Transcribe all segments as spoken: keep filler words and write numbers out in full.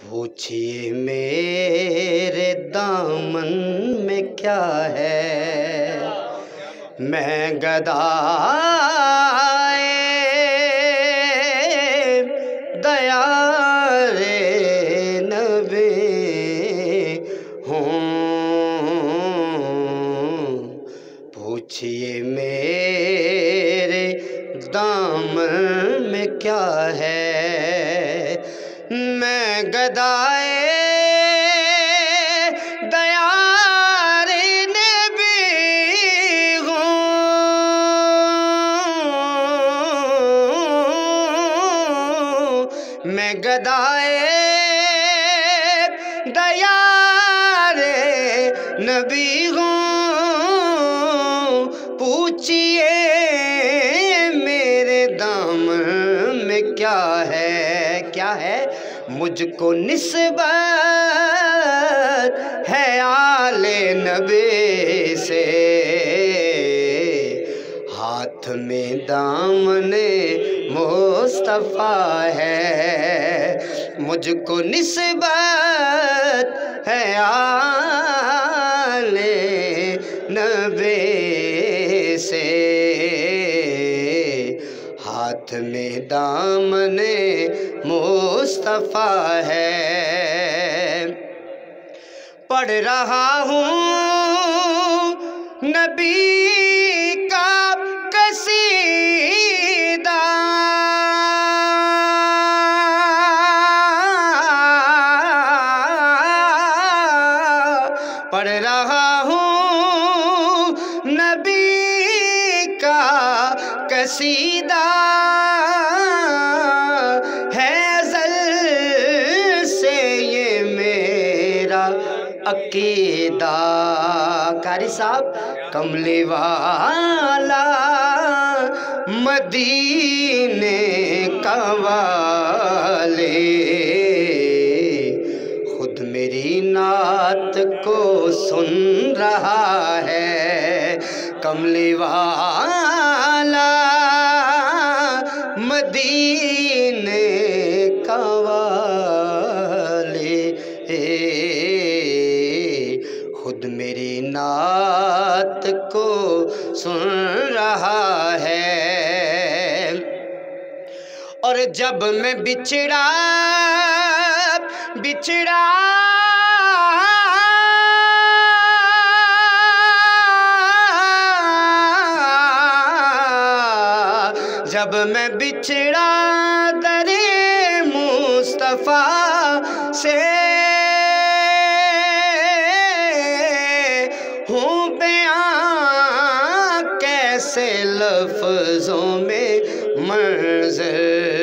پوچھئے میرے دامن میں کیا ہے، میں گدائے دیار نبی ہوں۔ پوچھئے میرے دامن میں کیا ہے، میں گدائے دیار نبی ہوں، میں گدائے دیار نبی ہوں۔ پوچھئے میرے دامن میں کیا ہے، کیا ہے، مجھ کو نسبت ہے آل نبی سے، ہاتھ میں دامن مصطفیٰ ہے۔ مجھ کو نسبت ہے آل نبی سے، ہاتھ میں دامن مصطفیٰ ہے۔ پڑھ رہا ہوں نبی کا قصیدہ، پڑھ رہا ہوں نبی کا قصیدہ، عقیدہ۔ قاری صاحب، کملی والا مدینے کا والی، خود میری نعت کو سن رہا ہے۔ کملی والا مدینے کا والی، خود میری نعت کو سن رہا ہے۔ اور جب میں بچھڑا بچھڑا جب میں بچھڑا در مصطفیٰ سے، ہوں بیان کیسے لفظوں میں منظر،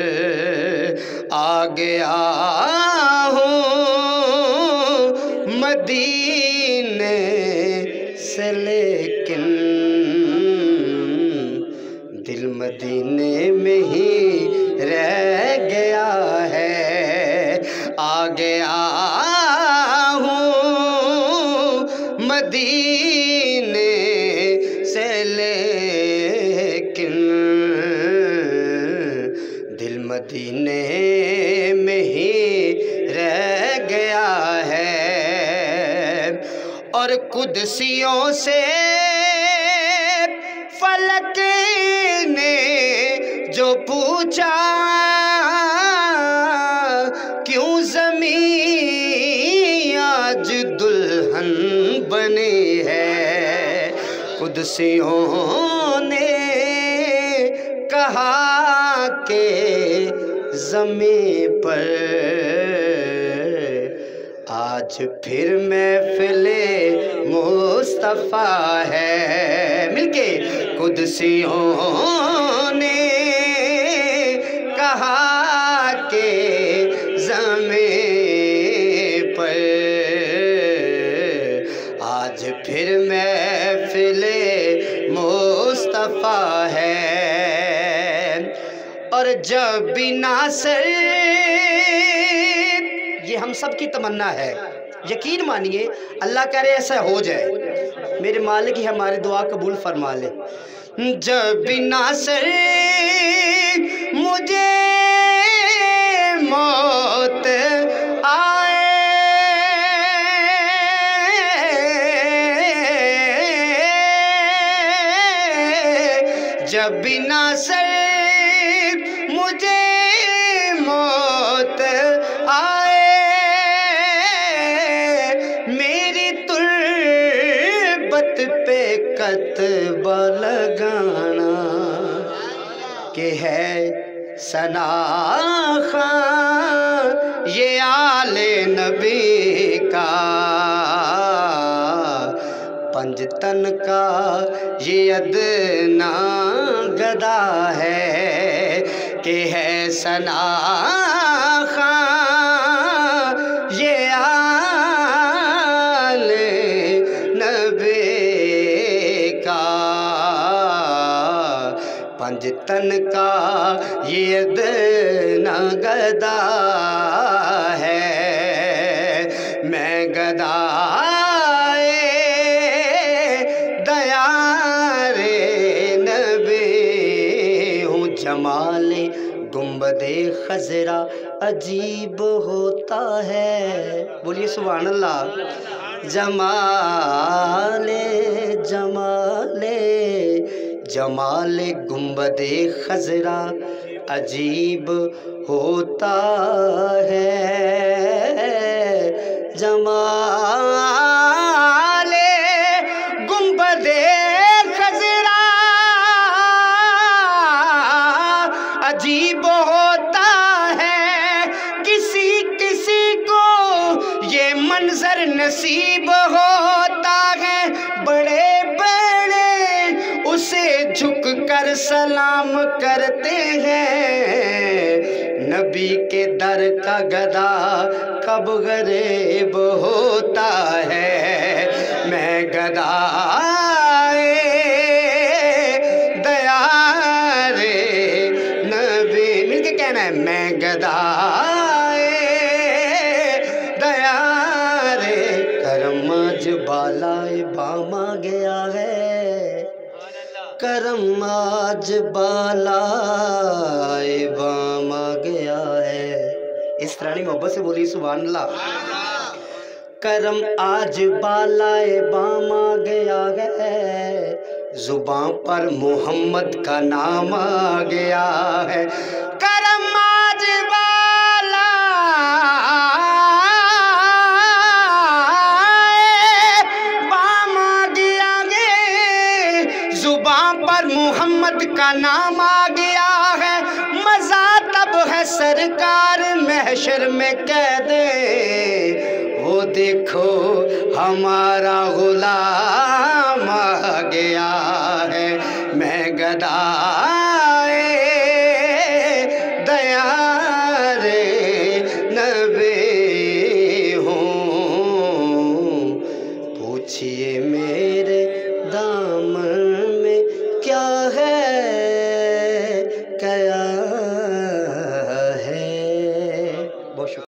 آ گیا ہوں مدینے سے لیکن دل مدینے میں ہی رہ گیا ہے۔ آ گیا ہوں مدینے سے لیکن دل مدینے میں ہی رہ گیا ہے۔ اور قدسیوں سے فلک نے جو پوچھا، کیوں زمین آج دلہن بنی ہے، قدسیوں نے کہا کہ زمین پر آج پھر محفل مصطفیٰ ہے۔ مل کے قدسیوں نے کہا کہ زمین پر آج پھر محفل مصطفیٰ ہے۔ اور جب بھی ناصر، یہ ہم سب کی تمنا ہے، یقین مانیے اللہ کرے ایسا ہو جائے، میرے مالک ہی ہماری دعا قبول فرما لے۔ جب بھی ناصر مجھے موت آ बिना सर मुझे मौत आए, मेरी तुर्बत पे कतबा लगाना कि है सना खां ये आले नबी का, पंजतन का ये अदना गदा है कि है सना खां ये आले नबी का, पंजतन का ये अदना गदा है। मैं गदाए दया रे नबी हूँ, जमाले गुंबदे खजरा अजीब होता है। बोलिए सुभान अल्लाह। जमाले जमाले जमाले गुंबदे खजरा अजीब होता है, जमाले गुंबदे खजरा अजीब होता है, किसी किसी को ये मंजर नसीब होता है। बड़े बड़े उसे झुक कर सलाम करते हैं, नबी के दर का गदा कब गरीब होता है। मैं गदाए दया रे नबी, मिलके कहना है मैं गदाए दया रे, करम आज बालाए बामा गया है, करम आज बालाए बामा गया है। इस तरह मोहब्बत से बोली सुभान अल्लाह। करम आज बालाए बामा गया है, जुबां पर मोहम्मद का नाम आ गया है। करम आज बालाए बामा गया है, जुबां पर मोहम्मद का नाम आ गया है। मजा तब है सरकार महशर में कह दे, वो देखो हमारा गुलाम आ